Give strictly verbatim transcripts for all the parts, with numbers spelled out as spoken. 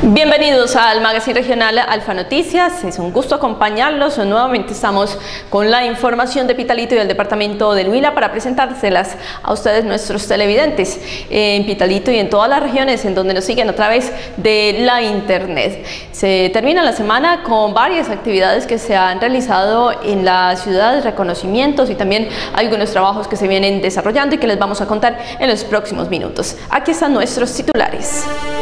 Bienvenidos al Magazine Regional Alfa Noticias, es un gusto acompañarlos. Nuevamente estamos con la información de Pitalito y del departamento del Huila para presentárselas a ustedes, nuestros televidentes, en Pitalito y en todas las regiones en donde nos siguen a través de la internet. Se termina la semana con varias actividades que se han realizado en la ciudad, reconocimientos y también algunos trabajos que se vienen desarrollando y que les vamos a contar en los próximos minutos. Aquí están nuestros titulares.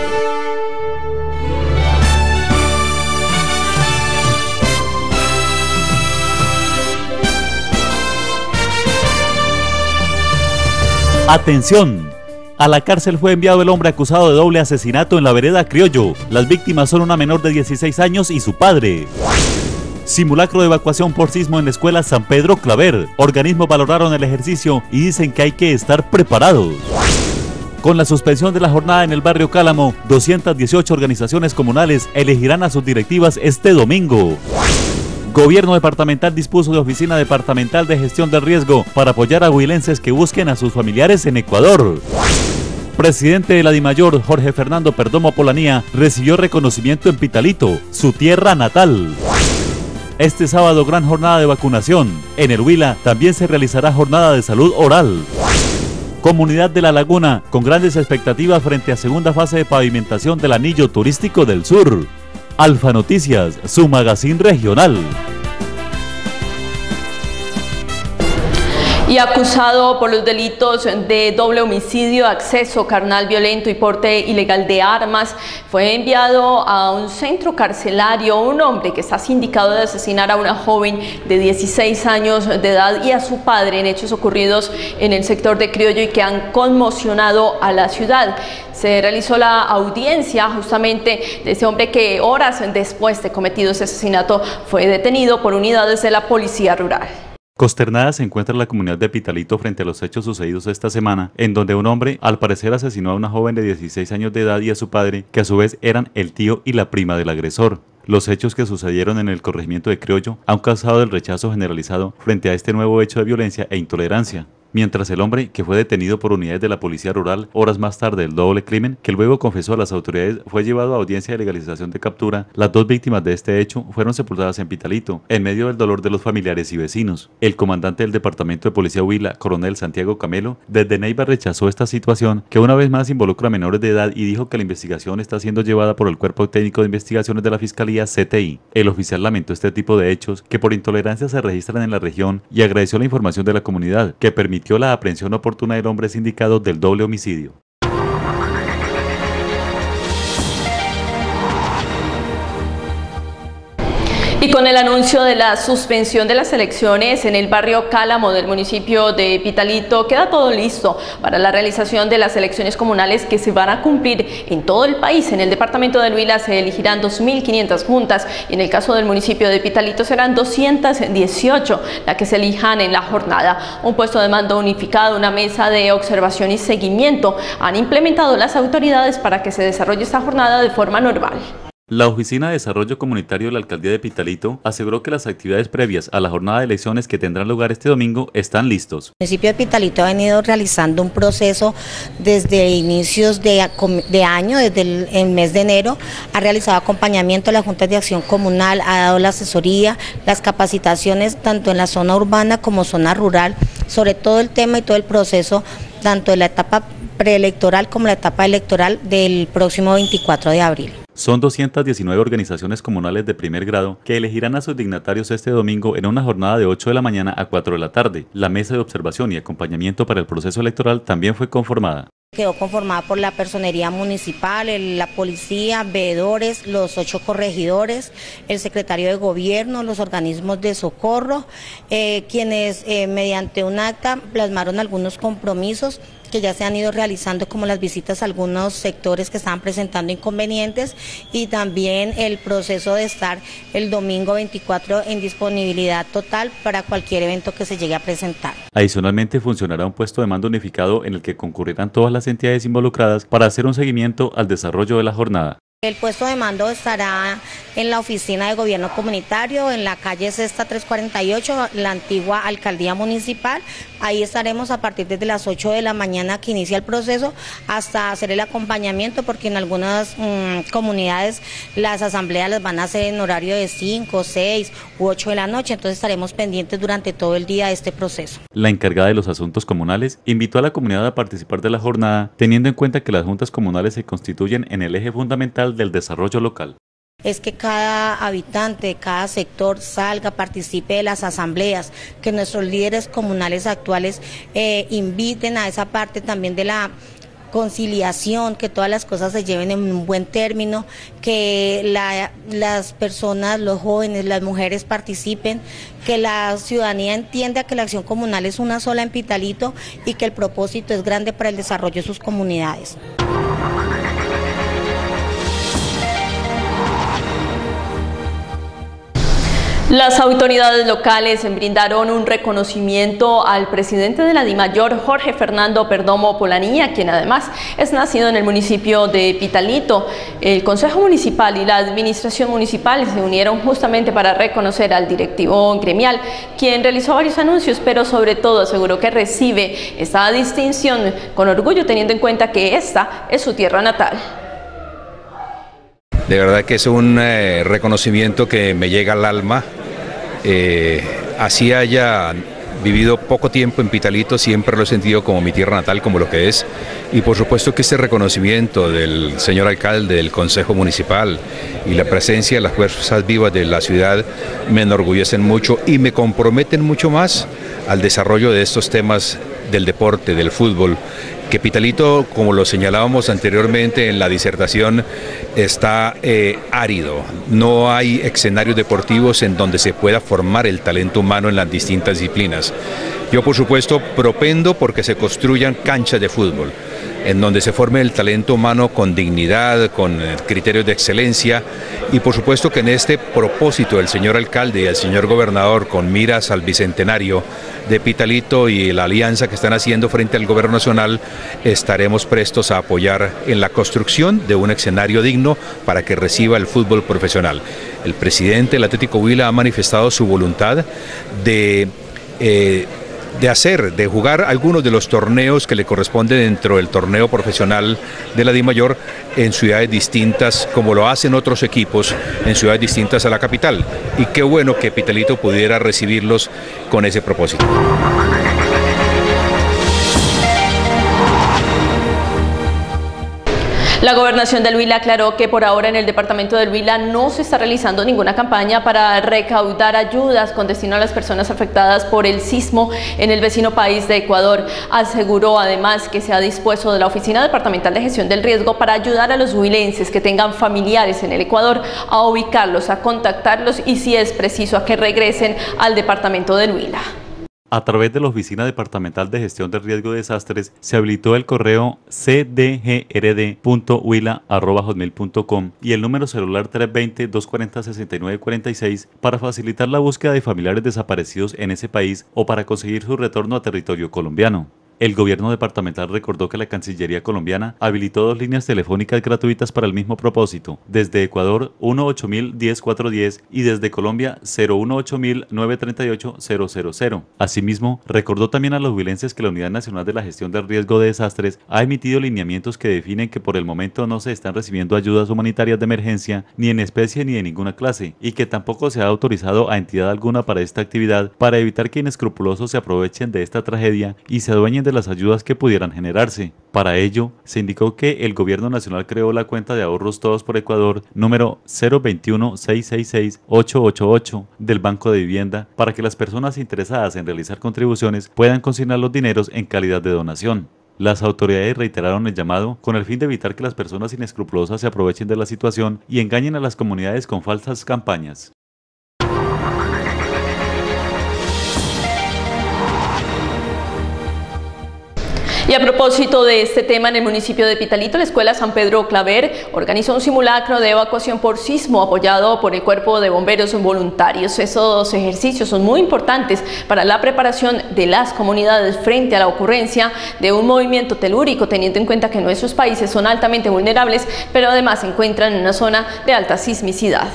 ¡Atención! A la cárcel fue enviado el hombre acusado de doble asesinato en la vereda Criollo. Las víctimas son una menor de dieciséis años y su padre. Simulacro de evacuación por sismo en la escuela San Pedro Claver. Organismos valoraron el ejercicio y dicen que hay que estar preparados. Con la suspensión de la jornada en el barrio Cálamo, doscientas dieciocho organizaciones comunales elegirán a sus directivas este domingo. Gobierno departamental dispuso de oficina departamental de gestión del riesgo para apoyar a huilenses que busquen a sus familiares en Ecuador. Presidente de la DIMAYOR, Jorge Fernando Perdomo Polanía, recibió reconocimiento en Pitalito, su tierra natal. Este sábado gran jornada de vacunación. En el Huila también se realizará jornada de salud oral. Comunidad de La Laguna, con grandes expectativas frente a segunda fase de pavimentación del anillo turístico del sur. Alfa Noticias, su magazine regional. Y acusado por los delitos de doble homicidio, acceso carnal violento y porte ilegal de armas, fue enviado a un centro carcelario un hombre que está sindicado de asesinar a una joven de dieciséis años de edad y a su padre en hechos ocurridos en el sector de Criollo y que han conmocionado a la ciudad. Se realizó la audiencia justamente de ese hombre que horas después de cometido ese asesinato fue detenido por unidades de la Policía Rural. Consternada se encuentra la comunidad de Pitalito frente a los hechos sucedidos esta semana, en donde un hombre al parecer asesinó a una joven de dieciséis años de edad y a su padre, que a su vez eran el tío y la prima del agresor. Los hechos que sucedieron en el corregimiento de Criollo han causado el rechazo generalizado frente a este nuevo hecho de violencia e intolerancia. Mientras el hombre, que fue detenido por unidades de la Policía Rural horas más tarde del doble crimen, que luego confesó a las autoridades, fue llevado a audiencia de legalización de captura, las dos víctimas de este hecho fueron sepultadas en Pitalito, en medio del dolor de los familiares y vecinos. El comandante del Departamento de Policía Huila, coronel Santiago Camelo, desde Neiva rechazó esta situación, que una vez más involucra a menores de edad y dijo que la investigación está siendo llevada por el Cuerpo Técnico de Investigaciones de la Fiscalía C T I. El oficial lamentó este tipo de hechos que por intolerancia se registran en la región y agradeció la información de la comunidad, que permitió la aprehensión oportuna del hombre sindicado del doble homicidio. Y con el anuncio de la suspensión de las elecciones en el barrio Cálamo del municipio de Pitalito, queda todo listo para la realización de las elecciones comunales que se van a cumplir en todo el país. En el departamento del Huila se elegirán dos mil quinientas juntas y en el caso del municipio de Pitalito serán doscientas dieciocho las que se elijan en la jornada. Un puesto de mando unificado, una mesa de observación y seguimiento han implementado las autoridades para que se desarrolle esta jornada de forma normal. La Oficina de Desarrollo Comunitario de la Alcaldía de Pitalito aseguró que las actividades previas a la jornada de elecciones que tendrán lugar este domingo están listos. El municipio de Pitalito ha venido realizando un proceso desde inicios de, de año, desde el, el mes de enero, ha realizado acompañamiento a la Junta de Acción Comunal, ha dado la asesoría, las capacitaciones tanto en la zona urbana como zona rural, sobre todo el tema y todo el proceso, tanto de la etapa preelectoral como la etapa electoral del próximo veinticuatro de abril. Son doscientas diecinueve organizaciones comunales de primer grado que elegirán a sus dignatarios este domingo en una jornada de ocho de la mañana a cuatro de la tarde. La mesa de observación y acompañamiento para el proceso electoral también fue conformada. Quedó conformada por la personería municipal, el, la policía, veedores, los ocho corregidores, el secretario de gobierno, los organismos de socorro, eh, quienes eh, mediante un acta plasmaron algunos compromisos que ya se han ido realizando, como las visitas a algunos sectores que estaban presentando inconvenientes y también el proceso de estar el domingo veinticuatro en disponibilidad total para cualquier evento que se llegue a presentar. Adicionalmente funcionará un puesto de mando unificado en el que concurrirán todas las entidades involucradas para hacer un seguimiento al desarrollo de la jornada. El puesto de mando estará en la oficina de gobierno comunitario, en la calle Sexta trescientos cuarenta y ocho, la antigua alcaldía municipal. Ahí estaremos a partir desde las ocho de la mañana que inicia el proceso hasta hacer el acompañamiento, porque en algunas mmm, comunidades las asambleas las van a hacer en horario de cinco, seis u ocho de la noche, entonces estaremos pendientes durante todo el día de este proceso. La encargada de los asuntos comunales invitó a la comunidad a participar de la jornada, teniendo en cuenta que las juntas comunales se constituyen en el eje fundamental del desarrollo local. Es que cada habitante de cada sector salga, participe de las asambleas, que nuestros líderes comunales actuales eh, inviten a esa parte también de la conciliación, que todas las cosas se lleven en un buen término, que la, las personas, los jóvenes, las mujeres participen, que la ciudadanía entienda que la acción comunal es una sola en Pitalito y que el propósito es grande para el desarrollo de sus comunidades. Las autoridades locales brindaron un reconocimiento al presidente de la DIMAYOR, Jorge Fernando Perdomo Polanía, quien además es nacido en el municipio de Pitalito. El Consejo Municipal y la Administración Municipal se unieron justamente para reconocer al directivo gremial, quien realizó varios anuncios, pero sobre todo aseguró que recibe esta distinción con orgullo, teniendo en cuenta que esta es su tierra natal. De verdad que es un eh, reconocimiento que me llega al alma. Eh, así haya vivido poco tiempo en Pitalito, siempre lo he sentido como mi tierra natal, como lo que es. Y por supuesto que este reconocimiento del señor alcalde, del Consejo Municipal y la presencia de las fuerzas vivas de la ciudad me enorgullecen mucho y me comprometen mucho más al desarrollo de estos temas del deporte, del fútbol, que Pitalito, como lo señalábamos anteriormente en la disertación, está eh, árido. No hay escenarios deportivos en donde se pueda formar el talento humano en las distintas disciplinas. Yo, por supuesto, propendo porque se construyan canchas de fútbol, en donde se forme el talento humano con dignidad, con criterios de excelencia, y por supuesto que en este propósito del señor alcalde y del señor gobernador, con miras al bicentenario de Pitalito y la alianza que están haciendo frente al gobierno nacional, estaremos prestos a apoyar en la construcción de un escenario digno para que reciba el fútbol profesional. El presidente del Atlético Huila ha manifestado su voluntad de eh, de hacer, de jugar algunos de los torneos que le corresponden dentro del torneo profesional de la DIMAYOR en ciudades distintas, como lo hacen otros equipos en ciudades distintas a la capital. Y qué bueno que Pitalito pudiera recibirlos con ese propósito. La Gobernación del Huila aclaró que por ahora en el departamento del Huila no se está realizando ninguna campaña para recaudar ayudas con destino a las personas afectadas por el sismo en el vecino país de Ecuador. Aseguró además que se ha dispuesto de la Oficina Departamental de Gestión del Riesgo para ayudar a los huilenses que tengan familiares en el Ecuador a ubicarlos, a contactarlos y, si es preciso, a que regresen al departamento del Huila. A través de la Oficina Departamental de Gestión del Riesgo de Desastres se habilitó el correo c d g r d punto huila arroba hotmail punto com y el número celular tres dos cero, dos cuatro cero, seis nueve cuatro seis para facilitar la búsqueda de familiares desaparecidos en ese país o para conseguir su retorno a territorio colombiano. El gobierno departamental recordó que la Cancillería colombiana habilitó dos líneas telefónicas gratuitas para el mismo propósito, desde Ecuador uno ocho mil diez cuatrocientos diez y desde Colombia cero uno ocho mil novecientos treinta y ocho cero cero cero. Asimismo, recordó también a los huilenses que la Unidad Nacional de la Gestión del Riesgo de Desastres ha emitido lineamientos que definen que por el momento no se están recibiendo ayudas humanitarias de emergencia ni en especie ni de ninguna clase y que tampoco se ha autorizado a entidad alguna para esta actividad para evitar que inescrupulosos se aprovechen de esta tragedia y se adueñen de las ayudas que pudieran generarse. Para ello, se indicó que el gobierno nacional creó la cuenta de ahorros Todos por Ecuador número cero veintiuno, seiscientos sesenta y seis, ochocientos ochenta y ocho del Banco de Vivienda para que las personas interesadas en realizar contribuciones puedan consignar los dineros en calidad de donación. Las autoridades reiteraron el llamado con el fin de evitar que las personas inescrupulosas se aprovechen de la situación y engañen a las comunidades con falsas campañas. Y a propósito de este tema, en el municipio de Pitalito, la Escuela San Pedro Claver organizó un simulacro de evacuación por sismo apoyado por el Cuerpo de Bomberos Voluntarios. Esos ejercicios son muy importantes para la preparación de las comunidades frente a la ocurrencia de un movimiento telúrico, teniendo en cuenta que nuestros países son altamente vulnerables, pero además se encuentran en una zona de alta sismicidad.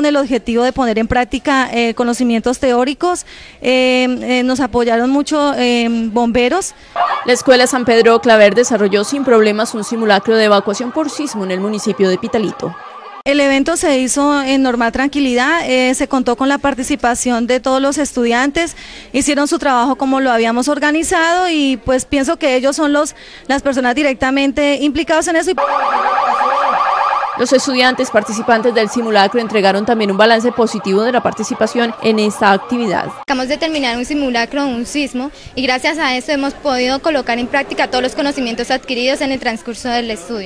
con el objetivo de poner en práctica eh, conocimientos teóricos. Eh, eh, nos apoyaron mucho eh, bomberos. La Escuela San Pedro Claver desarrolló sin problemas un simulacro de evacuación por sismo en el municipio de Pitalito. El evento se hizo en normal tranquilidad, eh, se contó con la participación de todos los estudiantes, hicieron su trabajo como lo habíamos organizado y pues pienso que ellos son los, las personas directamente implicadas en eso. Los estudiantes participantes del simulacro entregaron también un balance positivo de la participación en esta actividad. Acabamos de terminar un simulacro, un sismo, y gracias a eso hemos podido colocar en práctica todos los conocimientos adquiridos en el transcurso del estudio.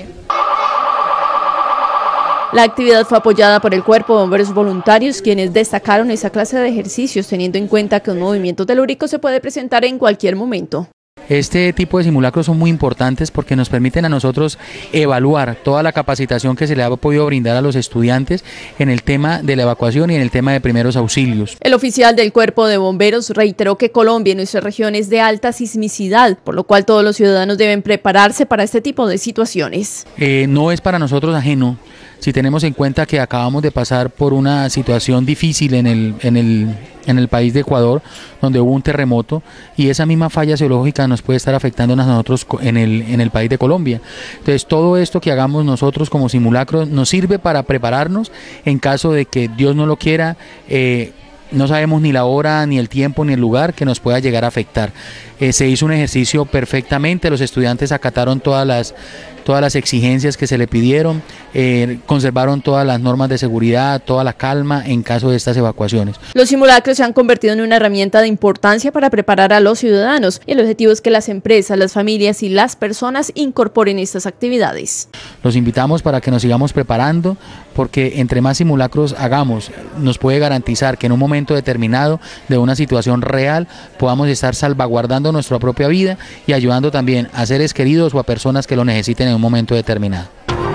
La actividad fue apoyada por el Cuerpo de Bomberos Voluntarios, quienes destacaron esa clase de ejercicios, teniendo en cuenta que un movimiento telúrico se puede presentar en cualquier momento. Este tipo de simulacros son muy importantes porque nos permiten a nosotros evaluar toda la capacitación que se le ha podido brindar a los estudiantes en el tema de la evacuación y en el tema de primeros auxilios. El oficial del Cuerpo de Bomberos reiteró que Colombia y nuestra región es de alta sismicidad, por lo cual todos los ciudadanos deben prepararse para este tipo de situaciones. Eh, no es para nosotros ajeno. Si tenemos en cuenta que acabamos de pasar por una situación difícil en el, en el, en el país de Ecuador, donde hubo un terremoto, y esa misma falla geológica nos puede estar afectando a nosotros en el, en el país de Colombia. Entonces todo esto que hagamos nosotros como simulacro nos sirve para prepararnos en caso de que Dios no lo quiera, eh, no sabemos ni la hora, ni el tiempo, ni el lugar que nos pueda llegar a afectar. Eh, se hizo un ejercicio perfectamente, los estudiantes acataron todas las, todas las exigencias que se le pidieron, eh, conservaron todas las normas de seguridad, toda la calma en caso de estas evacuaciones. Los simulacros se han convertido en una herramienta de importancia para preparar a los ciudadanos y el objetivo es que las empresas, las familias y las personas incorporen estas actividades. Los invitamos para que nos sigamos preparando porque entre más simulacros hagamos, nos puede garantizar que en un momento determinado de una situación real podamos estar salvaguardando nuestra propia vida y ayudando también a seres queridos o a personas que lo necesiten en un momento determinado.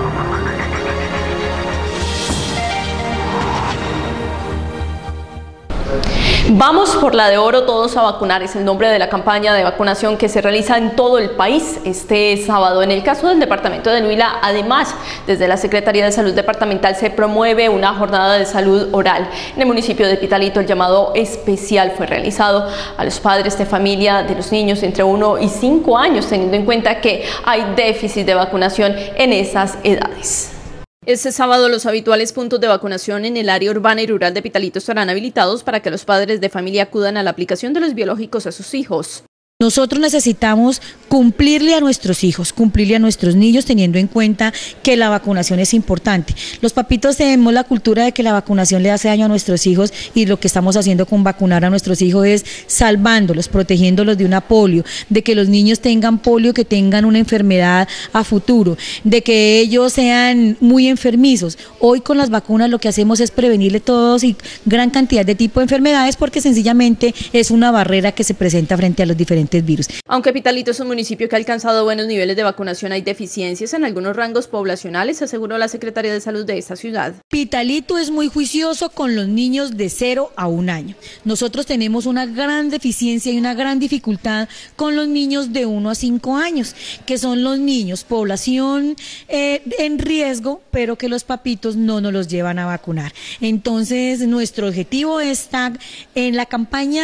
Vamos por la de oro, todos a vacunar, es el nombre de la campaña de vacunación que se realiza en todo el país este sábado. En el caso del departamento del Huila, además, desde la Secretaría de Salud Departamental se promueve una jornada de salud oral. En el municipio de Pitalito el llamado especial fue realizado a los padres de familia de los niños entre uno y cinco años, teniendo en cuenta que hay déficit de vacunación en esas edades. Este sábado los habituales puntos de vacunación en el área urbana y rural de Pitalito estarán habilitados para que los padres de familia acudan a la aplicación de los biológicos a sus hijos. Nosotros necesitamos cumplirle a nuestros hijos, cumplirle a nuestros niños, teniendo en cuenta que la vacunación es importante. Los papitos tenemos la cultura de que la vacunación le hace daño a nuestros hijos y lo que estamos haciendo con vacunar a nuestros hijos es salvándolos, protegiéndolos de una polio, de que los niños tengan polio, que tengan una enfermedad a futuro, de que ellos sean muy enfermizos. Hoy con las vacunas lo que hacemos es prevenirle todos y gran cantidad de tipos de enfermedades porque sencillamente es una barrera que se presenta frente a los diferentes virus. Aunque Pitalito es un municipio que ha alcanzado buenos niveles de vacunación, hay deficiencias en algunos rangos poblacionales, aseguró la Secretaría de Salud de esta ciudad. Pitalito es muy juicioso con los niños de cero a un año. Nosotros tenemos una gran deficiencia y una gran dificultad con los niños de uno a cinco años, que son los niños, población eh, en riesgo, pero que los papitos no nos los llevan a vacunar. Entonces, nuestro objetivo está en la campaña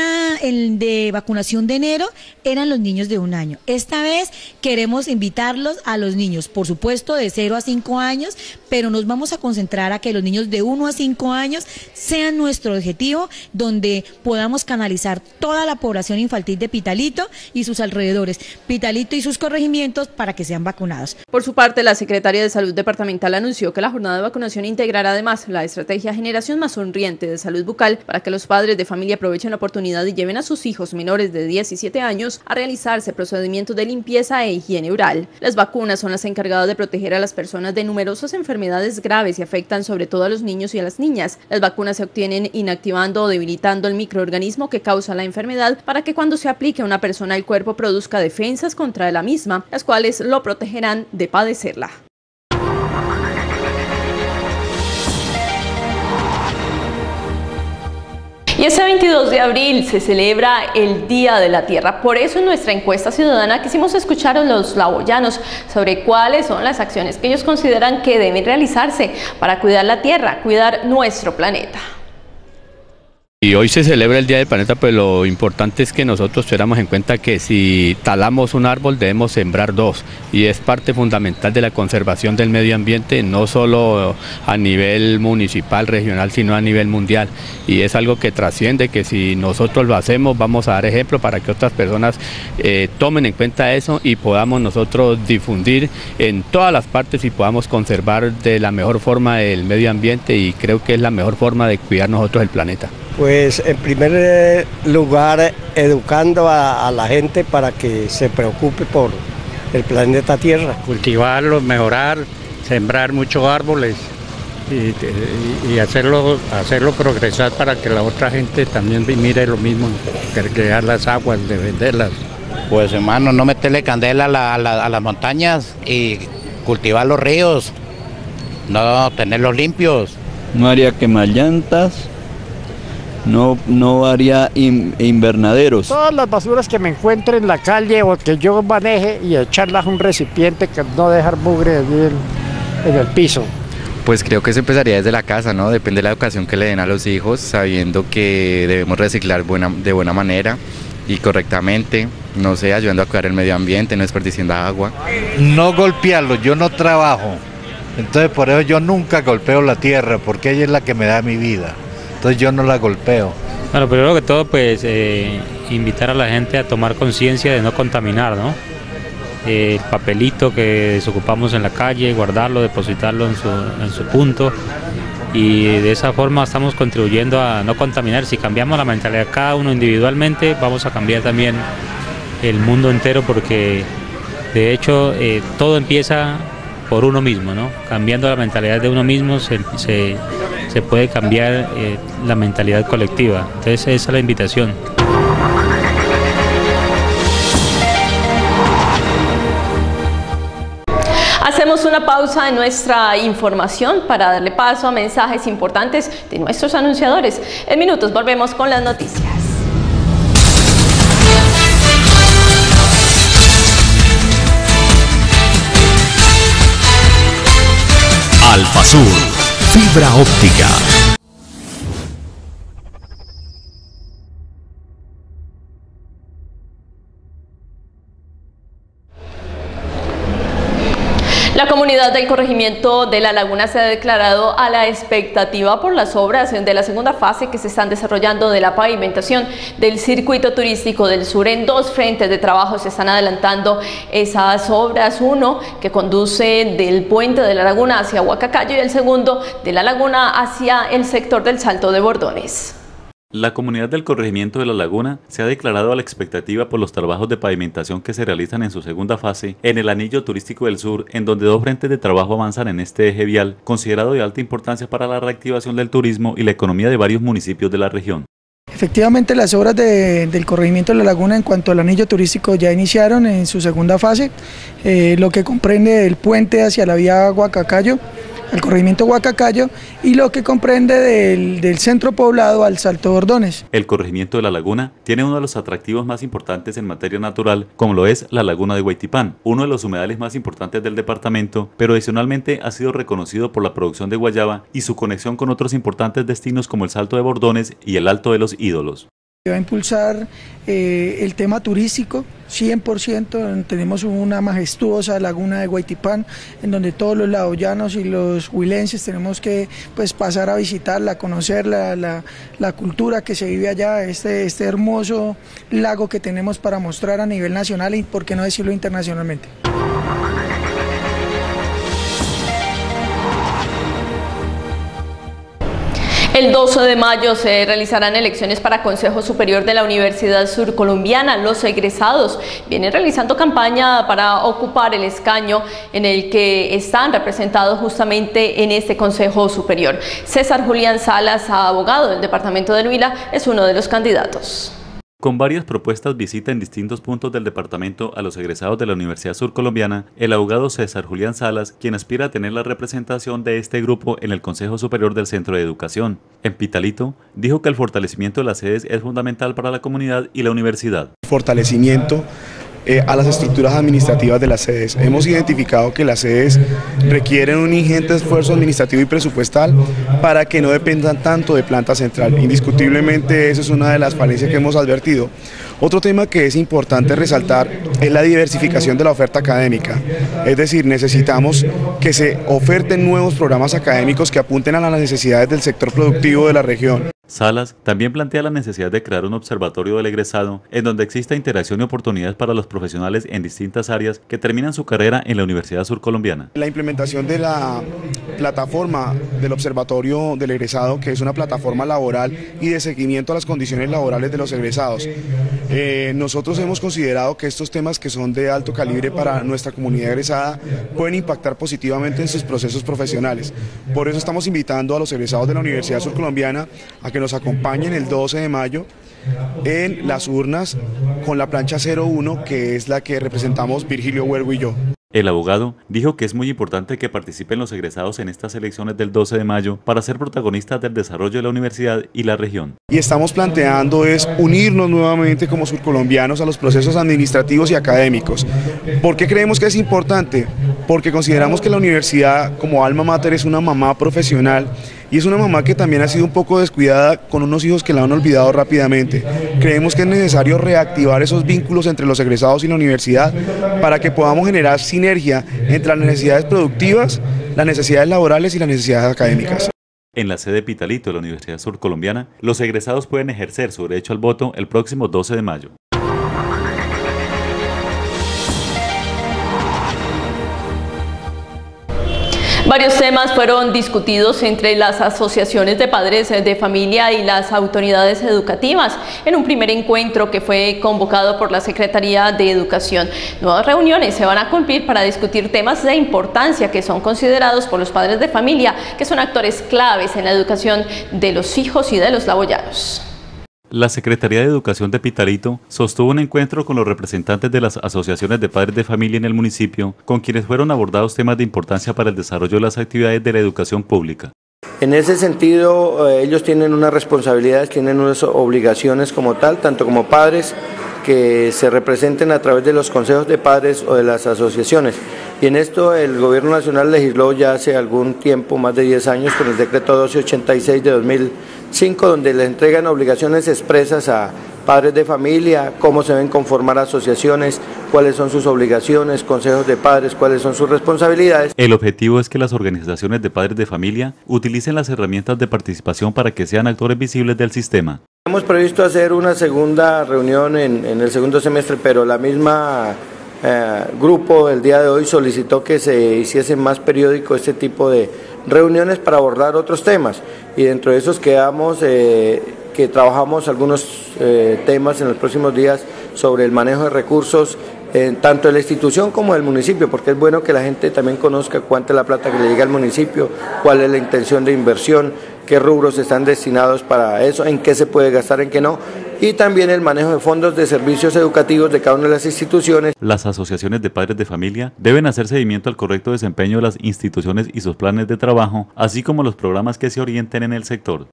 de vacunación de enero, eran los niños de un año. Esta vez queremos invitarlos a los niños, por supuesto, de cero a cinco años, pero nos vamos a concentrar a que los niños de uno a cinco años sean nuestro objetivo, donde podamos canalizar toda la población infantil de Pitalito y sus alrededores, Pitalito y sus corregimientos, para que sean vacunados. Por su parte, la Secretaría de Salud Departamental anunció que la jornada de vacunación integrará además la estrategia Generación Más Sonriente de Salud Bucal para que los padres de familia aprovechen la oportunidad y lleven a sus hijos menores de diecisiete años a realizarse procedimientos de limpieza e higiene oral. Las vacunas son las encargadas de proteger a las personas de numerosas enfermedades graves y afectan sobre todo a los niños y a las niñas. Las vacunas se obtienen inactivando o debilitando el microorganismo que causa la enfermedad para que cuando se aplique a una persona el cuerpo produzca defensas contra la misma, las cuales lo protegerán de padecerla. Y Y este veintidós de abril se celebra el Día de la Tierra. Por eso en nuestra encuesta ciudadana quisimos escuchar a los laboyanos sobre cuáles son las acciones que ellos consideran que deben realizarse para cuidar la tierra, cuidar nuestro planeta. Y hoy se celebra el Día del Planeta, pues lo importante es que nosotros tuviéramos en cuenta que si talamos un árbol debemos sembrar dos, y es parte fundamental de la conservación del medio ambiente, no solo a nivel municipal, regional, sino a nivel mundial, y es algo que trasciende, que si nosotros lo hacemos vamos a dar ejemplo para que otras personas eh, tomen en cuenta eso y podamos nosotros difundir en todas las partes y podamos conservar de la mejor forma el medio ambiente, y creo que es la mejor forma de cuidar nosotros el planeta. Pues en primer lugar educando a, a la gente para que se preocupe por el planeta Tierra. Cultivarlo, mejorar, sembrar muchos árboles y, y hacerlo, hacerlo progresar para que la otra gente también mire lo mismo, crear las aguas, defenderlas. Pues hermano, no meterle candela a, la, a, la, a las montañas y cultivar los ríos, no tenerlos limpios. No haría quemar llantas. No, no haría in, invernaderos. Todas las basuras que me encuentre en la calle o que yo maneje y echarlas a un recipiente, que no dejar mugre allí en, en el piso. Pues creo que eso empezaría desde la casa, ¿no? Depende de la educación que le den a los hijos, sabiendo que debemos reciclar buena, de buena manera y correctamente, no sé, ayudando a cuidar el medio ambiente, no desperdiciando agua. No golpearlo, yo no trabajo, entonces por eso yo nunca golpeo la tierra, porque ella es la que me da mi vida. Entonces yo no la golpeo. Bueno, primero que todo, pues eh, invitar a la gente a tomar conciencia de no contaminar, ¿no? Eh, el papelito que desocupamos en la calle, guardarlo, depositarlo en su, en su punto, y de esa forma estamos contribuyendo a no contaminar. Si cambiamos la mentalidad de cada uno individualmente, vamos a cambiar también el mundo entero, porque de hecho eh, todo empieza por uno mismo, ¿no? Cambiando la mentalidad de uno mismo se, se, se puede cambiar eh, la mentalidad colectiva. Entonces esa es la invitación. Hacemos una pausa en nuestra información para darle paso a mensajes importantes de nuestros anunciadores. En minutos volvemos con las noticias. Alfasur, fibra óptica. La comunidad del corregimiento de La Laguna se ha declarado a la expectativa por las obras de la segunda fase que se están desarrollando de la pavimentación del circuito turístico del sur. En dos frentes de trabajo se están adelantando esas obras, uno que conduce del puente de La Laguna hacia Huacacayo y el segundo de La Laguna hacia el sector del Salto de Bordones. La comunidad del corregimiento de La Laguna se ha declarado a la expectativa por los trabajos de pavimentación que se realizan en su segunda fase en el anillo turístico del sur, en donde dos frentes de trabajo avanzan en este eje vial, considerado de alta importancia para la reactivación del turismo y la economía de varios municipios de la región. Efectivamente, las obras de, del corregimiento de La Laguna en cuanto al anillo turístico ya iniciaron en su segunda fase, eh, lo que comprende el puente hacia la vía Huacacayo, al corregimiento Huacacayo, y lo que comprende del, del centro poblado al Salto de Bordones. El corregimiento de La Laguna tiene uno de los atractivos más importantes en materia natural, como lo es la Laguna de Huaytipán, uno de los humedales más importantes del departamento, pero adicionalmente ha sido reconocido por la producción de guayaba y su conexión con otros importantes destinos como el Salto de Bordones y el Alto de los Ídolos. Va a impulsar eh, el tema turístico, cien por ciento, tenemos una majestuosa laguna de Huaytipán, en donde todos los laoyanos y los huilenses tenemos que pues, pasar a visitarla, conocer la, la, la cultura que se vive allá, este, este hermoso lago que tenemos para mostrar a nivel nacional y por qué no decirlo internacionalmente. El doce de mayo se realizarán elecciones para Consejo Superior de la Universidad Surcolombiana. Los egresados vienen realizando campaña para ocupar el escaño en el que están representados justamente en este Consejo Superior. César Julián Salas, abogado del departamento del Huila, es uno de los candidatos. Con varias propuestas visita en distintos puntos del departamento a los egresados de la Universidad Surcolombiana, el abogado César Julián Salas, quien aspira a tener la representación de este grupo en el Consejo Superior del Centro de Educación. En Pitalito, dijo que el fortalecimiento de las sedes es fundamental para la comunidad y la universidad. Fortalecimiento Eh, a las estructuras administrativas de las sedes. Hemos identificado que las sedes requieren un ingente esfuerzo administrativo y presupuestal para que no dependan tanto de planta central. Indiscutiblemente esa es una de las falencias que hemos advertido. Otro tema que es importante resaltar es la diversificación de la oferta académica, es decir, necesitamos que se oferten nuevos programas académicos que apunten a las necesidades del sector productivo de la región. Salas también plantea la necesidad de crear un observatorio del egresado en donde exista interacción y oportunidades para los profesionales en distintas áreas que terminan su carrera en la Universidad Surcolombiana. La implementación de la plataforma del observatorio del egresado, que es una plataforma laboral y de seguimiento a las condiciones laborales de los egresados. Eh, nosotros hemos considerado que estos temas que son de alto calibre para nuestra comunidad egresada pueden impactar positivamente en sus procesos profesionales. Por eso estamos invitando a los egresados de la Universidad Surcolombiana a que nos acompañen el doce de mayo en las urnas con la plancha cero uno, que es la que representamos Virgilio Huergo y yo. El abogado dijo que es muy importante que participen los egresados en estas elecciones del doce de mayo para ser protagonistas del desarrollo de la universidad y la región. Y estamos planteando es unirnos nuevamente como surcolombianos a los procesos administrativos y académicos. ¿Por qué creemos que es importante? Porque consideramos que la universidad como alma mater es una mamá profesional y es una mamá que también ha sido un poco descuidada con unos hijos que la han olvidado rápidamente. Creemos que es necesario reactivar esos vínculos entre los egresados y la universidad para que podamos generar sinergia entre las necesidades productivas, las necesidades laborales y las necesidades académicas. En la sede Pitalito de la Universidad Surcolombiana, los egresados pueden ejercer su derecho al voto el próximo doce de mayo. Varios temas fueron discutidos entre las asociaciones de padres de familia y las autoridades educativas en un primer encuentro que fue convocado por la Secretaría de Educación. Nuevas reuniones se van a cumplir para discutir temas de importancia que son considerados por los padres de familia, que son actores claves en la educación de los hijos y de los laboyanos. La Secretaría de Educación de Pitalito sostuvo un encuentro con los representantes de las asociaciones de padres de familia en el municipio, con quienes fueron abordados temas de importancia para el desarrollo de las actividades de la educación pública. En ese sentido, eh, ellos tienen unas responsabilidades, tienen unas obligaciones como tal, tanto como padres, que se representen a través de los consejos de padres o de las asociaciones. Y en esto el Gobierno Nacional legisló ya hace algún tiempo, más de diez años, con el decreto doce ochenta y seis de dos mil cinco, donde le entregan obligaciones expresas a padres de familia, cómo se deben conformar asociaciones, cuáles son sus obligaciones, consejos de padres, cuáles son sus responsabilidades. El objetivo es que las organizaciones de padres de familia utilicen las herramientas de participación para que sean actores visibles del sistema. Hemos previsto hacer una segunda reunión en, en el segundo semestre, pero la misma eh, grupo el día de hoy solicitó que se hiciese más periódico este tipo de reuniones para abordar otros temas, y dentro de esos quedamos eh, que trabajamos algunos eh, temas en los próximos días sobre el manejo de recursos eh, tanto de la institución como del municipio, porque es bueno que la gente también conozca cuánta es la plata que le llega al municipio, cuál es la intención de inversión, qué rubros están destinados para eso, en qué se puede gastar, en qué no, y también el manejo de fondos de servicios educativos de cada una de las instituciones. Las asociaciones de padres de familia deben hacer seguimiento al correcto desempeño de las instituciones y sus planes de trabajo, así como los programas que se orienten en el sector.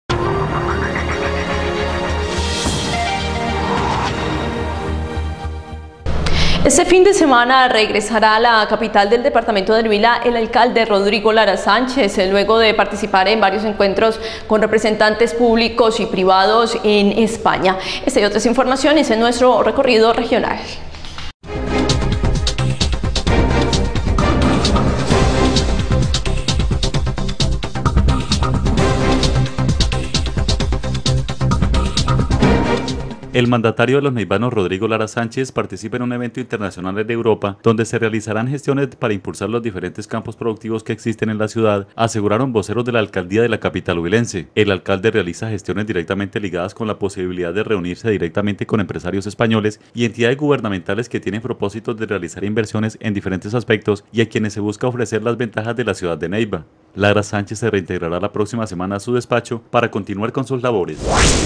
Este fin de semana regresará a la capital del departamento del Huila el alcalde Rodrigo Lara Sánchez, luego de participar en varios encuentros con representantes públicos y privados en España. Esta y otras informaciones en nuestro recorrido regional. El mandatario de los neivanos, Rodrigo Lara Sánchez, participa en un evento internacional de Europa donde se realizarán gestiones para impulsar los diferentes campos productivos que existen en la ciudad, aseguraron voceros de la alcaldía de la capital huilense. El alcalde realiza gestiones directamente ligadas con la posibilidad de reunirse directamente con empresarios españoles y entidades gubernamentales que tienen propósitos de realizar inversiones en diferentes aspectos y a quienes se busca ofrecer las ventajas de la ciudad de Neiva. Lara Sánchez se reintegrará la próxima semana a su despacho para continuar con sus labores.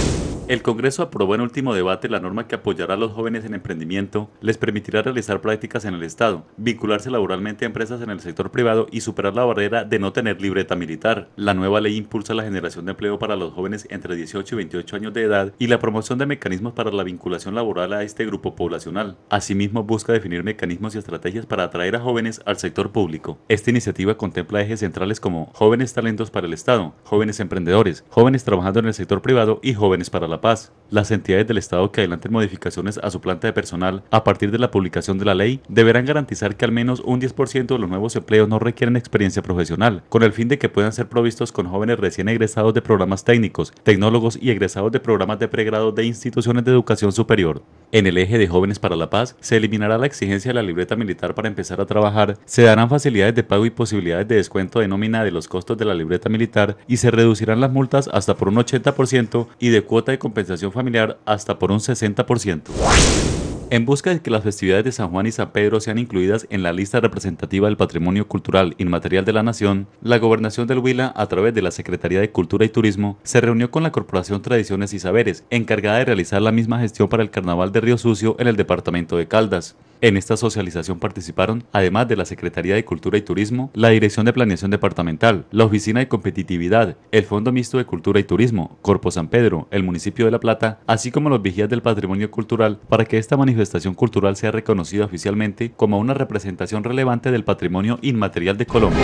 El Congreso aprobó en último debate la norma que apoyará a los jóvenes en emprendimiento, les permitirá realizar prácticas en el Estado, vincularse laboralmente a empresas en el sector privado y superar la barrera de no tener libreta militar. La nueva ley impulsa la generación de empleo para los jóvenes entre dieciocho y veintiocho años de edad y la promoción de mecanismos para la vinculación laboral a este grupo poblacional. Asimismo, busca definir mecanismos y estrategias para atraer a jóvenes al sector público. Esta iniciativa contempla ejes centrales como jóvenes talentos para el Estado, jóvenes emprendedores, jóvenes trabajando en el sector privado y jóvenes para la paz. Las entidades del Estado que adelanten modificaciones a su planta de personal a partir de la publicación de la ley deberán garantizar que al menos un diez por ciento de los nuevos empleos no requieren experiencia profesional, con el fin de que puedan ser provistos con jóvenes recién egresados de programas técnicos, tecnólogos y egresados de programas de pregrado de instituciones de educación superior. En el eje de Jóvenes para la Paz, se eliminará la exigencia de la libreta militar para empezar a trabajar, se darán facilidades de pago y posibilidades de descuento de nómina de los costos de la libreta militar y se reducirán las multas hasta por un ochenta por ciento y de cuota de compensación familiar hasta por un sesenta por ciento. En busca de que las festividades de San Juan y San Pedro sean incluidas en la lista representativa del Patrimonio Cultural Inmaterial de la Nación, la Gobernación del Huila, a través de la Secretaría de Cultura y Turismo, se reunió con la Corporación Tradiciones y Saberes, encargada de realizar la misma gestión para el Carnaval de Río Sucio en el departamento de Caldas. En esta socialización participaron, además de la Secretaría de Cultura y Turismo, la Dirección de Planeación Departamental, la Oficina de Competitividad, el Fondo Mixto de Cultura y Turismo, Corpo San Pedro, el municipio de La Plata, así como los vigías del patrimonio cultural, para que esta manifestación cultural sea reconocida oficialmente como una representación relevante del patrimonio inmaterial de Colombia.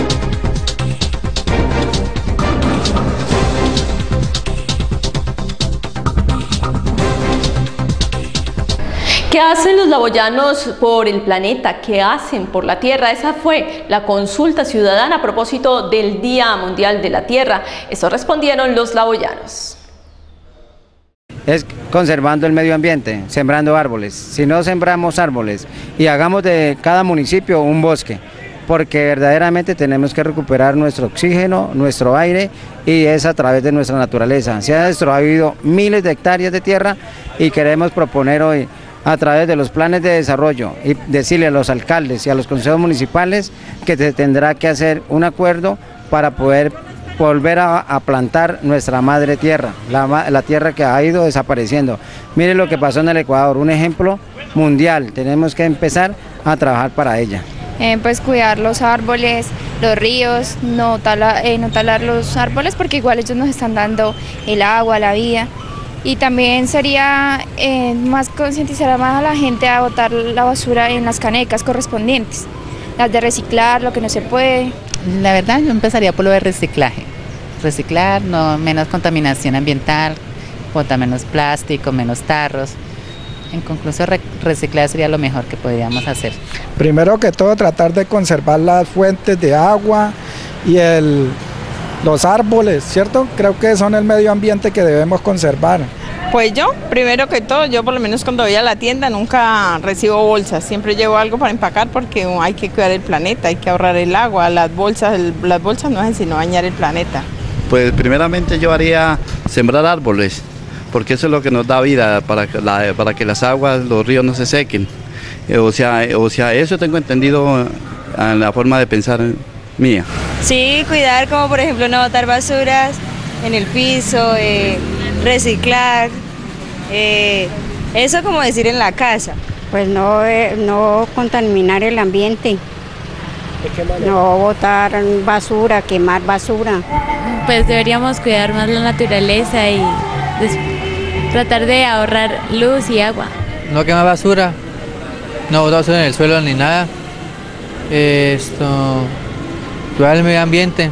¿Qué hacen los laboyanos por el planeta? ¿Qué hacen por la Tierra? Esa fue la consulta ciudadana a propósito del Día Mundial de la Tierra. Eso respondieron los laboyanos. Es conservando el medio ambiente, sembrando árboles. Si no sembramos árboles y hagamos de cada municipio un bosque, porque verdaderamente tenemos que recuperar nuestro oxígeno, nuestro aire, y es a través de nuestra naturaleza. Se han destruido miles de hectáreas de tierra y queremos proponer hoy, a través de los planes de desarrollo, y decirle a los alcaldes y a los consejos municipales que se tendrá que hacer un acuerdo para poder volver a, a plantar nuestra madre tierra, la, la tierra que ha ido desapareciendo. Miren lo que pasó en el Ecuador, un ejemplo mundial, tenemos que empezar a trabajar para ella. Eh, pues cuidar los árboles, los ríos, no, tala, eh, no talar los árboles porque igual ellos nos están dando el agua, la vida. Y también sería eh, más concientizar más a la gente a botar la basura en las canecas correspondientes, las de reciclar, lo que no se puede. La verdad yo empezaría por lo de reciclaje, reciclar, no, menos contaminación ambiental, botar menos plástico, menos tarros. En conclusión, reciclar sería lo mejor que podríamos hacer. Primero que todo, tratar de conservar las fuentes de agua y el... los árboles, ¿cierto? Creo que son el medio ambiente que debemos conservar. Pues yo, primero que todo, yo por lo menos cuando voy a la tienda nunca recibo bolsas, siempre llevo algo para empacar porque hay que cuidar el planeta, hay que ahorrar el agua, las bolsas, el, las bolsas no hacen sino dañar el planeta. Pues primeramente yo haría sembrar árboles, porque eso es lo que nos da vida para que, la, para que las aguas, los ríos no se sequen. O sea, o sea, eso tengo entendido en la forma de pensar mía. Sí, cuidar como por ejemplo no botar basuras en el piso, eh, reciclar, eh, eso como decir en la casa. Pues no, eh, no contaminar el ambiente, no botar basura, quemar basura. Pues deberíamos cuidar más la naturaleza y tratar de ahorrar luz y agua. No quemar basura, no botar basura en el suelo ni nada, esto... cuidar el medio ambiente.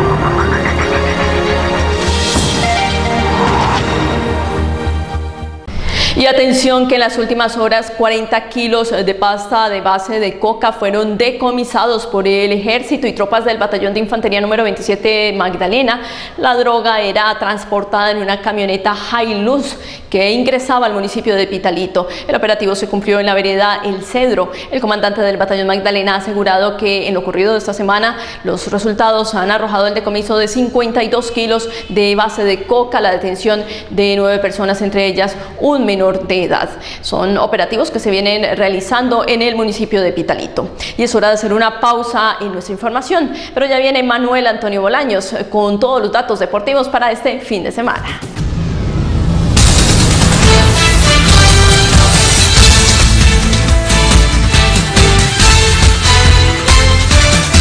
Y atención que en las últimas horas cuarenta kilos de pasta de base de coca fueron decomisados por el ejército y tropas del batallón de infantería número veintisiete Magdalena. La droga era transportada en una camioneta Hilux que ingresaba al municipio de Pitalito. El operativo se cumplió en la vereda El Cedro. El comandante del batallón Magdalena ha asegurado que en lo ocurrido de esta semana los resultados han arrojado el decomiso de cincuenta y dos kilos de base de coca, la detención de nueve personas, entre ellas un menor de edad. Son operativos que se vienen realizando en el municipio de Pitalito. Y es hora de hacer una pausa en nuestra información, pero ya viene Manuel Antonio Bolaños con todos los datos deportivos para este fin de semana.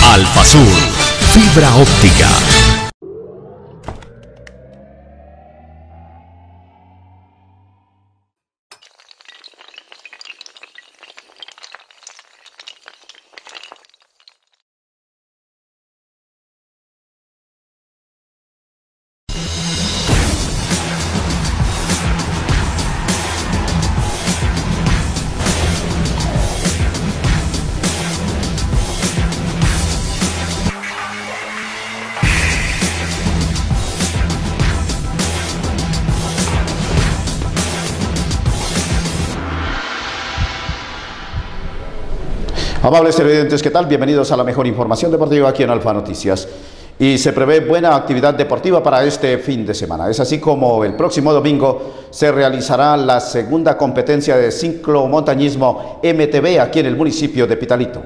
Alfasur, fibra óptica. Amables televidentes, ¿qué tal? Bienvenidos a la mejor información deportiva aquí en Alfa Noticias. Y se prevé buena actividad deportiva para este fin de semana. Es así como el próximo domingo se realizará la segunda competencia de ciclomontañismo M T B aquí en el municipio de Pitalito.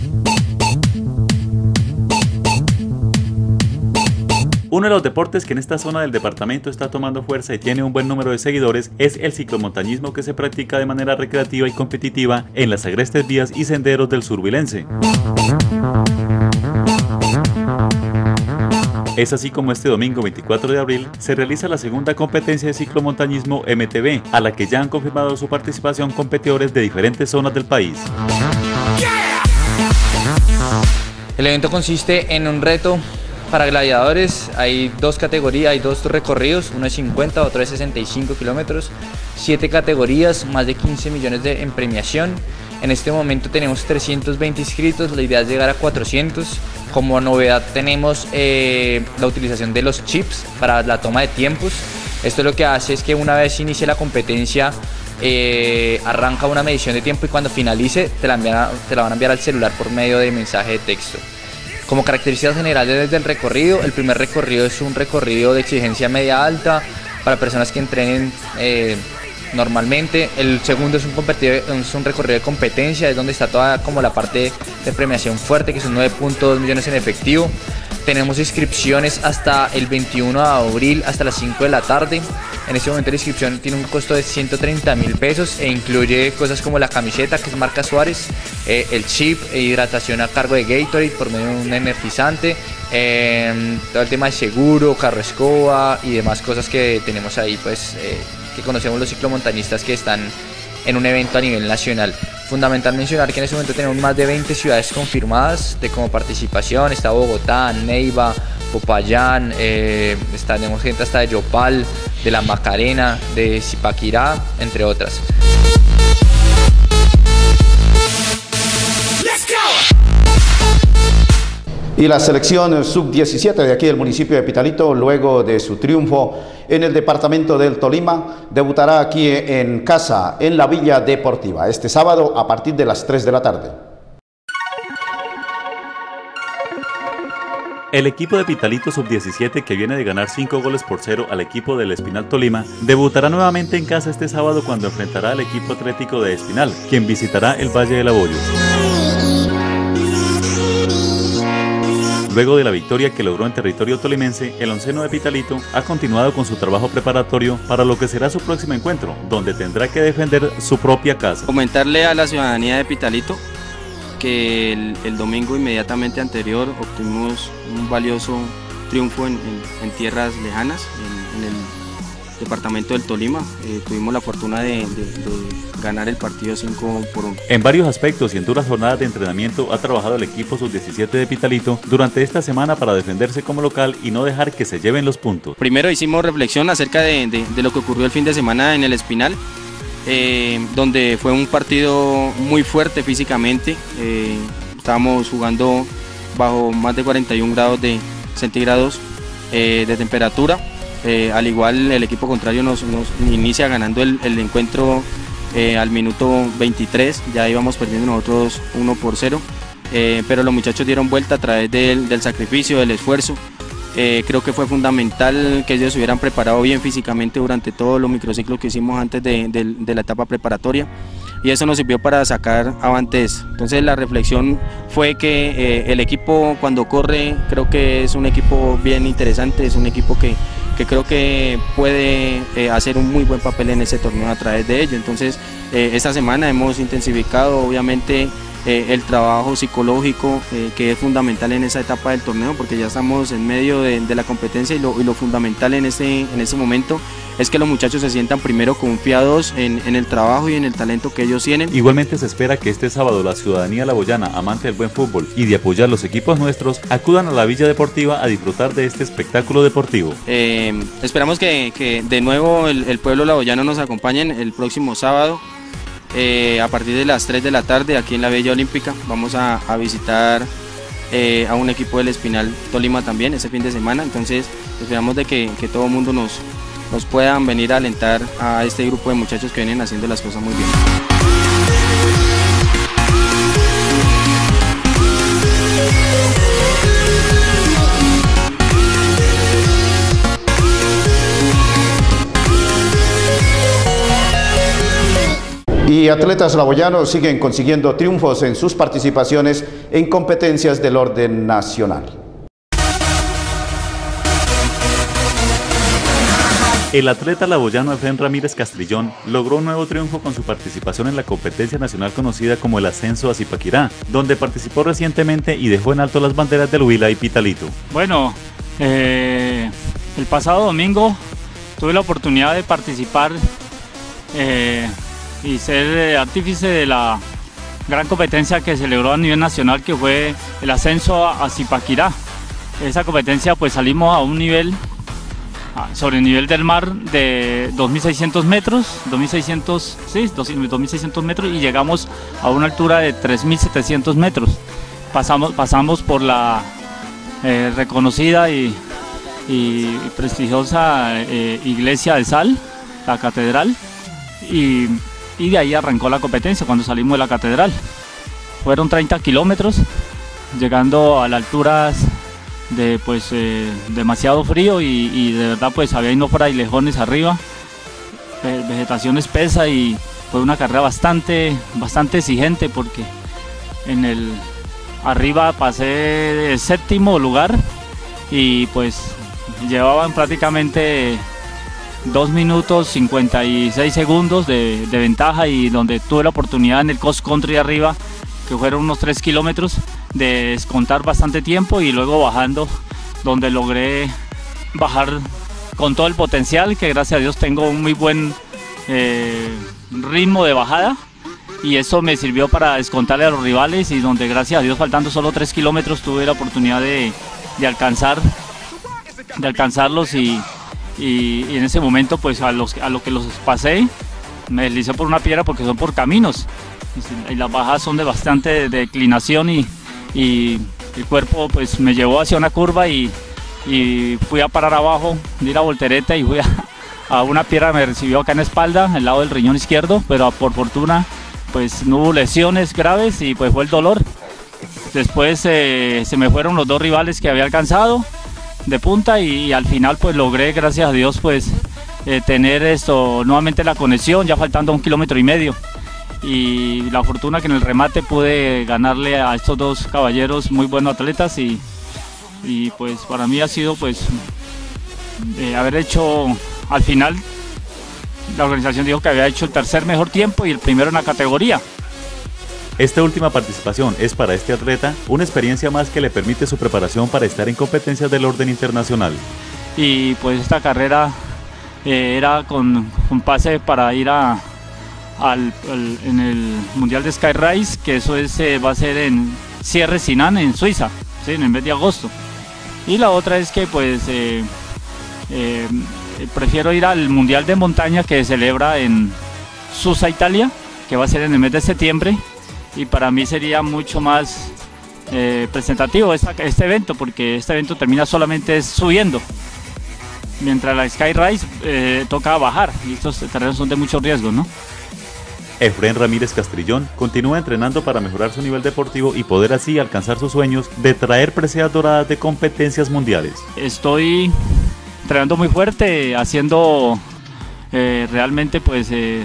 Uno de los deportes que en esta zona del departamento está tomando fuerza y tiene un buen número de seguidores es el ciclomontañismo, que se practica de manera recreativa y competitiva en las agrestes vías y senderos del sur huilense. Es así como este domingo veinticuatro de abril se realiza la segunda competencia de ciclomontañismo M T B, a la que ya han confirmado su participación competidores de diferentes zonas del país. El evento consiste en un reto para gladiadores. Hay dos categorías, hay dos recorridos, uno de cincuenta, otro de sesenta y cinco kilómetros, siete categorías, más de quince millones de, en premiación. En este momento tenemos trescientos veinte inscritos, la idea es llegar a cuatrocientos. Como novedad tenemos eh, la utilización de los chips para la toma de tiempos. Esto lo que hace es que una vez inicie la competencia, eh, arranca una medición de tiempo y cuando finalice te la, envían, te la van a enviar al celular por medio de mensaje de texto. Como características generales del recorrido, el primer recorrido es un recorrido de exigencia media alta para personas que entrenen eh, normalmente. El segundo es un, es un recorrido de competencia, es donde está toda como la parte de premiación fuerte, que son nueve punto dos millones en efectivo. Tenemos inscripciones hasta el veintiuno de abril, hasta las cinco de la tarde. En este momento la inscripción tiene un costo de ciento treinta mil pesos e incluye cosas como la camiseta, que es marca Suárez, eh, el chip e hidratación a cargo de Gatorade por medio de un energizante, eh, todo el tema de seguro, carro escoba y demás cosas que tenemos ahí, pues eh, que conocemos los ciclomontañistas que están en un evento a nivel nacional. Fundamental mencionar que en este momento tenemos más de veinte ciudades confirmadas de como participación. Está Bogotá, Neiva, Popayán, eh, está, tenemos gente hasta de Yopal, de La Macarena, de Zipaquirá, entre otras. Y la selección sub diecisiete de aquí del municipio de Pitalito, luego de su triunfo en el departamento del Tolima, debutará aquí en casa, en la Villa Deportiva, este sábado a partir de las tres de la tarde. El equipo de Pitalito sub diecisiete, que viene de ganar cinco goles por cero al equipo del Espinal Tolima, debutará nuevamente en casa este sábado cuando enfrentará al equipo atlético de Espinal, quien visitará el Valle del Abollo. Luego de la victoria que logró en territorio tolimense, el onceno de Pitalito ha continuado con su trabajo preparatorio para lo que será su próximo encuentro, donde tendrá que defender su propia casa. Comentarle a la ciudadanía de Pitalito que el, el domingo inmediatamente anterior obtuvimos un valioso triunfo en, en, en tierras lejanas, en, en el departamento del Tolima. Eh, tuvimos la fortuna de, de, de ganar el partido cinco por uno. En varios aspectos y en duras jornadas de entrenamiento ha trabajado el equipo sub diecisiete de Pitalito durante esta semana para defenderse como local y no dejar que se lleven los puntos. Primero hicimos reflexión acerca de, de, de lo que ocurrió el fin de semana en el Espinal, eh, donde fue un partido muy fuerte físicamente. Eh, estábamos jugando bajo más de cuarenta y un grados de centígrados eh, de temperatura. Eh, al igual el equipo contrario nos, nos inicia ganando el, el encuentro eh, al minuto veintitrés, ya íbamos perdiendo nosotros uno por cero, eh, pero los muchachos dieron vuelta a través del, del sacrificio, del esfuerzo. Eh, creo que fue fundamental que ellos se hubieran preparado bien físicamente durante todos los microciclos que hicimos antes de, de, de la etapa preparatoria, y eso nos sirvió para sacar avantes. Entonces la reflexión fue que eh, el equipo cuando corre creo que es un equipo bien interesante, es un equipo que, que creo que puede eh, hacer un muy buen papel en ese torneo a través de ello. Entonces eh, esta semana hemos intensificado obviamente eh, el trabajo psicológico eh, que es fundamental en esa etapa del torneo, porque ya estamos en medio de, de la competencia y lo, y lo fundamental en este, en este momento es que los muchachos se sientan primero confiados en, en el trabajo y en el talento que ellos tienen. Igualmente se espera que este sábado la ciudadanía laboyana, amante del buen fútbol y de apoyar los equipos nuestros, acudan a la Villa Deportiva a disfrutar de este espectáculo deportivo. Eh, esperamos que, que de nuevo el, el pueblo laboyano nos acompañen el próximo sábado eh, a partir de las tres de la tarde aquí en la Villa Olímpica. Vamos a, a visitar eh, a un equipo del Espinal Tolima también ese fin de semana, entonces esperamos de que, que todo el mundo nos nos puedan venir a alentar a este grupo de muchachos que vienen haciendo las cosas muy bien. Y atletas laboyanos siguen consiguiendo triunfos en sus participaciones en competencias del orden nacional. El atleta laboyano Efren Ramírez Castrillón logró un nuevo triunfo con su participación en la competencia nacional conocida como el Ascenso a Zipaquirá, donde participó recientemente y dejó en alto las banderas del Huila y Pitalito. Bueno, eh, el pasado domingo tuve la oportunidad de participar eh, y ser artífice de la gran competencia que se celebró a nivel nacional, que fue el Ascenso a Zipaquirá. Esa competencia pues salimos a un nivel sobre el nivel del mar de dos mil seiscientos metros, dos mil seiscientos, sí, dos mil seiscientos metros, y llegamos a una altura de tres mil setecientos metros. Pasamos, pasamos por la eh, reconocida y, y prestigiosa eh, iglesia de Sal, la catedral, y, y de ahí arrancó la competencia cuando salimos de la catedral. Fueron treinta kilómetros, llegando a las alturas de pues eh, demasiado frío y, y de verdad pues había unos frailejones arriba, eh, vegetación espesa, y fue una carrera bastante bastante exigente porque en el arriba pasé de séptimo lugar y pues llevaban prácticamente dos minutos cincuenta y seis segundos de, de ventaja, y donde tuve la oportunidad en el cross country arriba, que fueron unos tres kilómetros, de descontar bastante tiempo y luego bajando, donde logré bajar con todo el potencial, que gracias a Dios tengo un muy buen eh, ritmo de bajada, y eso me sirvió para descontarle a los rivales, y donde gracias a Dios faltando solo tres kilómetros tuve la oportunidad de, de alcanzar de alcanzarlos y, y, y en ese momento pues a, los, a lo que los pasé me deslicé por una piedra porque son por caminos y las bajadas son de bastante declinación, y, y el cuerpo pues me llevó hacia una curva y, y fui a parar abajo, di la voltereta y fui a, a una piedra, me recibió acá en la espalda, al lado del riñón izquierdo, pero por fortuna pues no hubo lesiones graves y pues fue el dolor. Después eh, se me fueron los dos rivales que había alcanzado de punta, y, y al final pues logré, gracias a Dios, pues eh, tener esto nuevamente la conexión, ya faltando un kilómetro y medio. Y la fortuna que en el remate pude ganarle a estos dos caballeros muy buenos atletas, y, y pues para mí ha sido pues eh, haber hecho, al final la organización dijo que había hecho el tercer mejor tiempo y el primero en la categoría. Esta última participación es para este atleta una experiencia más que le permite su preparación para estar en competencias del orden internacional. Y pues esta carrera eh, era con un pase para ir a Al, al, en el Mundial de Sky Race, que eso es, eh, va a ser en Sierre Sinan, en Suiza, ¿sí? En el mes de agosto. Y la otra es que pues eh, eh, prefiero ir al Mundial de Montaña, que se celebra en Susa, Italia, que va a ser en el mes de septiembre, y para mí sería mucho más eh, presentativo esta, este evento, porque este evento termina solamente subiendo, mientras la Sky Race eh, toca bajar, y estos terrenos son de mucho riesgo, ¿no? Efren Ramírez Castrillón continúa entrenando para mejorar su nivel deportivo y poder así alcanzar sus sueños de traer preseas doradas de competencias mundiales. Estoy entrenando muy fuerte, haciendo eh, realmente pues eh,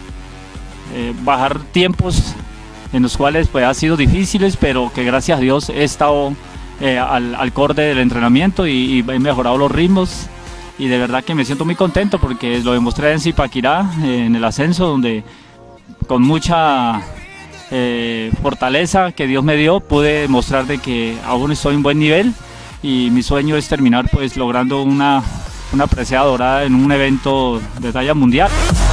eh, bajar tiempos en los cuales pues ha sido difíciles, pero que gracias a Dios he estado eh, al, al corde del entrenamiento y, y he mejorado los ritmos, y de verdad que me siento muy contento porque lo demostré en Zipaquirá, eh, en el ascenso, donde con mucha eh, fortaleza que Dios me dio, pude demostrar de que aún estoy en buen nivel y mi sueño es terminar pues logrando una, una presea dorada en un evento de talla mundial.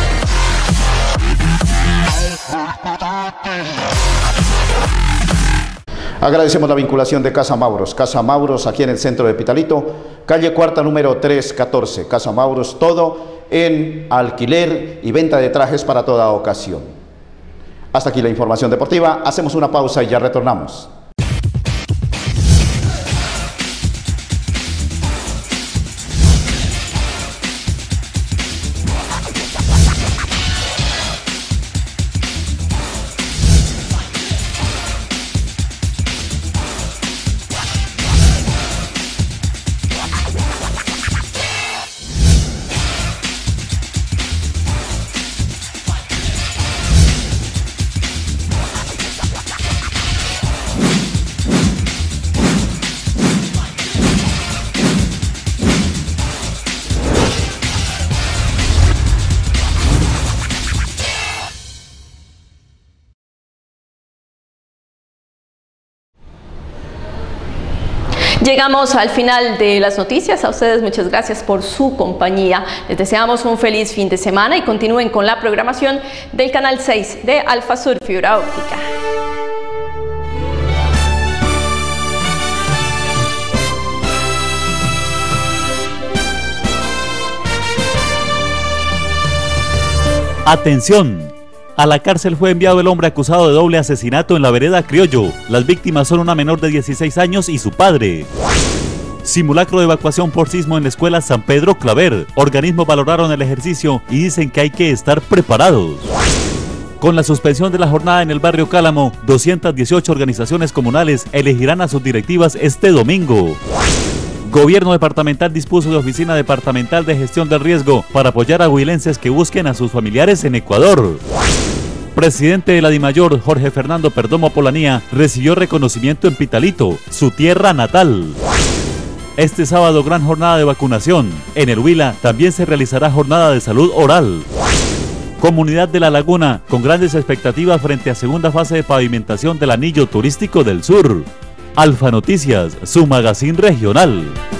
Agradecemos la vinculación de Casa Mauros. Casa Mauros aquí en el centro de Pitalito, calle Cuarta número trescientos catorce. Casa Mauros, todo en alquiler y venta de trajes para toda ocasión. Hasta aquí la información deportiva. Hacemos una pausa y ya retornamos. Llegamos al final de las noticias. A ustedes muchas gracias por su compañía. Les deseamos un feliz fin de semana y continúen con la programación del canal seis de Alfasur Fibra Óptica. ¡Atención! A la cárcel fue enviado el hombre acusado de doble asesinato en la vereda Criollo. Las víctimas son una menor de dieciséis años y su padre. Simulacro de evacuación por sismo en la escuela San Pedro Claver. Organismos valoraron el ejercicio y dicen que hay que estar preparados. Con la suspensión de la jornada en el barrio Cálamo, doscientas dieciocho organizaciones comunales elegirán a sus directivas este domingo. Gobierno departamental dispuso de oficina departamental de gestión del riesgo para apoyar a huilenses que busquen a sus familiares en Ecuador. Presidente de la DIMAYOR, Jorge Fernando Perdomo Polanía, recibió reconocimiento en Pitalito, su tierra natal. Este sábado gran jornada de vacunación. En el Huila también se realizará jornada de salud oral. Comunidad de La Laguna, con grandes expectativas frente a segunda fase de pavimentación del anillo turístico del sur. Alfa Noticias, su magazine regional.